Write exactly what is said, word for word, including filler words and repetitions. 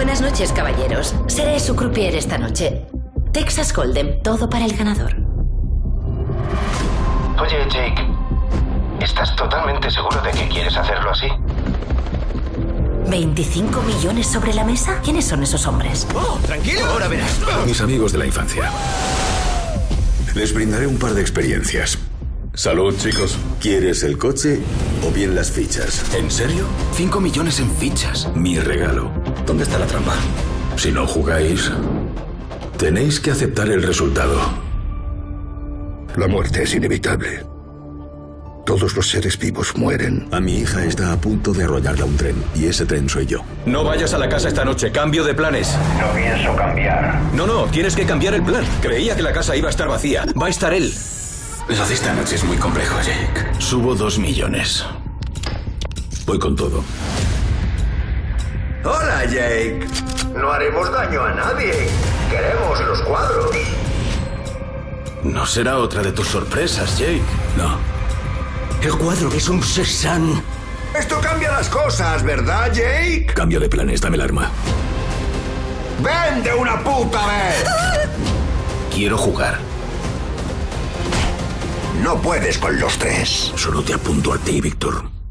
Buenas noches, caballeros. Seré su croupier esta noche. Texas Hold'em, todo para el ganador. Oye, Jake, ¿estás totalmente seguro de que quieres hacerlo así? ¿veinticinco millones sobre la mesa? ¿Quiénes son esos hombres? Oh, tranquilo, ahora verás. Mis amigos de la infancia. Les brindaré un par de experiencias. Salud, chicos. ¿Quieres el coche o bien las fichas? ¿En serio? Cinco millones en fichas. Mi regalo. ¿Dónde está la trampa? Si no jugáis, tenéis que aceptar el resultado. La muerte es inevitable. Todos los seres vivos mueren. A mi hija está a punto de arrollarla un tren, y ese tren soy yo. No vayas a la casa esta noche, cambio de planes. No pienso cambiar. No, no, tienes que cambiar el plan. Creía que la casa iba a estar vacía. Va a estar él. Lo de esta noche es muy complejo, Jake. Subo dos millones. Voy con todo. Hola, Jake. No haremos daño a nadie. Queremos los cuadros. No será otra de tus sorpresas, Jake. No. El cuadro es un Cézanne. Esto cambia las cosas, ¿verdad, Jake? Cambio de planes, dame el arma. ¡Ven de una puta vez! Quiero jugar. No puedes con los tres. Solo te apunto a ti, Víctor.